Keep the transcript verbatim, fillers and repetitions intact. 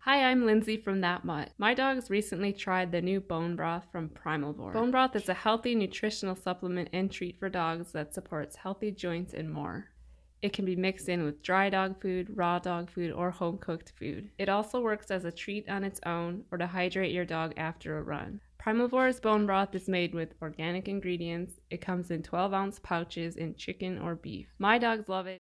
Hi, I'm Lindsay from That Mutt. My dogs recently tried the new bone broth from Primalvore. Bone broth is a healthy nutritional supplement and treat for dogs that supports healthy joints and more. It can be mixed in with dry dog food, raw dog food, or home-cooked food. It also works as a treat on its own or to hydrate your dog after a run. Primalvore's bone broth is made with organic ingredients. It comes in twelve ounce pouches in chicken or beef. My dogs love it.